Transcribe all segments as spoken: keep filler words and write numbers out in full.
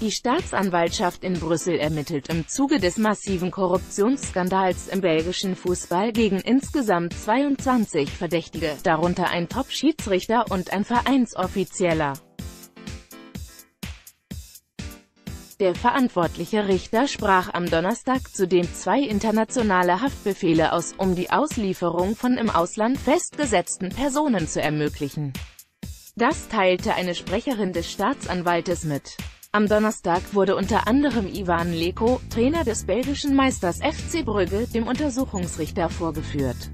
Die Staatsanwaltschaft in Brüssel ermittelt im Zuge des massiven Korruptionsskandals im belgischen Fußball gegen insgesamt zweiundzwanzig Verdächtige, darunter ein Top-Schiedsrichter und ein Vereinsoffizieller. Der verantwortliche Richter sprach am Donnerstag zudem zwei internationale Haftbefehle aus, um die Auslieferung von im Ausland festgesetzten Personen zu ermöglichen. Das teilte eine Sprecherin des Staatsanwaltes mit. Am Donnerstag wurde unter anderem Ivan Leko, Trainer des belgischen Meisters F C Brügge, dem Untersuchungsrichter vorgeführt.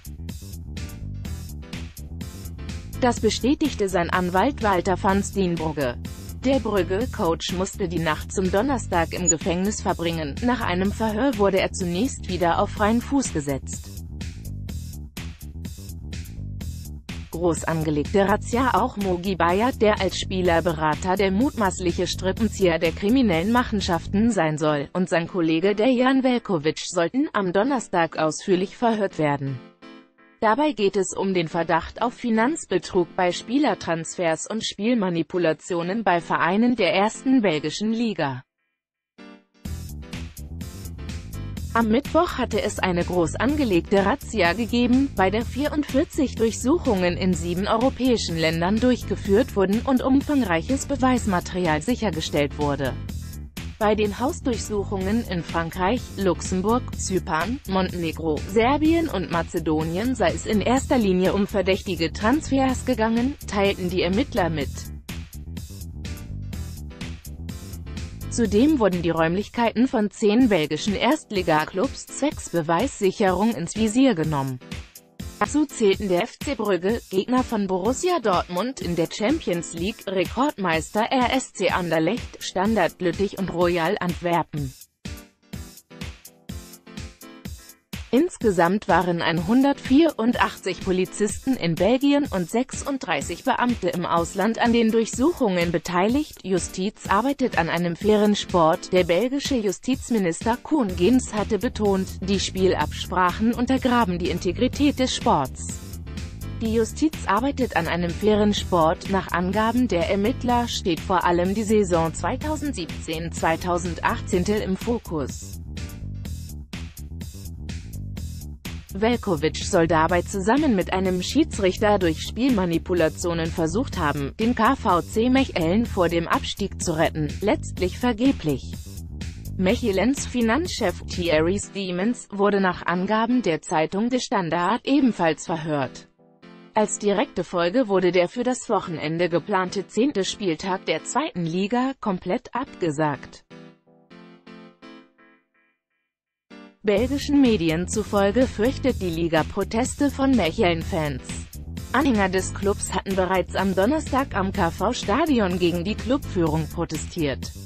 Das bestätigte sein Anwalt Walter van Steenbrugge. Der Brügge-Coach musste die Nacht zum Donnerstag im Gefängnis verbringen. Nach einem Verhör wurde er zunächst wieder auf freien Fuß gesetzt. Groß angelegte Razzia. Auch Mogi Bayat, der als Spielerberater der mutmaßliche Strippenzieher der kriminellen Machenschaften sein soll, und sein Kollege Dejan Veljković sollten am Donnerstag ausführlich verhört werden. Dabei geht es um den Verdacht auf Finanzbetrug bei Spielertransfers und Spielmanipulationen bei Vereinen der ersten belgischen Liga. Am Mittwoch hatte es eine groß angelegte Razzia gegeben, bei der vierundvierzig Durchsuchungen in sieben europäischen Ländern durchgeführt wurden und umfangreiches Beweismaterial sichergestellt wurde. Bei den Hausdurchsuchungen in Frankreich, Luxemburg, Zypern, Montenegro, Serbien und Mazedonien sei es in erster Linie um verdächtige Transfers gegangen, teilten die Ermittler mit. Zudem wurden die Räumlichkeiten von zehn belgischen Erstligaklubs zwecks Beweissicherung ins Visier genommen. Dazu zählten der F C Brügge, Gegner von Borussia Dortmund in der Champions League, Rekordmeister R S C Anderlecht, Standard Lüttich und Royal Antwerpen. Insgesamt waren hundertvierundachtzig Polizisten in Belgien und sechsunddreißig Beamte im Ausland an den Durchsuchungen beteiligt. Justiz arbeitet an einem fairen Sport. Der belgische Justizminister Koen Geens hatte betont, die Spielabsprachen untergraben die Integrität des Sports. Die Justiz arbeitet an einem fairen Sport. Nach Angaben der Ermittler steht vor allem die Saison zweitausendsiebzehn zweitausendachtzehn im Fokus. Veljković soll dabei zusammen mit einem Schiedsrichter durch Spielmanipulationen versucht haben, den K V C Mechelen vor dem Abstieg zu retten, letztlich vergeblich. Mechelens Finanzchef Thierry Steemans wurde nach Angaben der Zeitung De Standaard ebenfalls verhört. Als direkte Folge wurde der für das Wochenende geplante zehnte Spieltag der zweiten Liga komplett abgesagt. Belgischen Medien zufolge fürchtet die Liga Proteste von Mechelen-Fans. Anhänger des Clubs hatten bereits am Donnerstag am K V-Stadion gegen die Clubführung protestiert.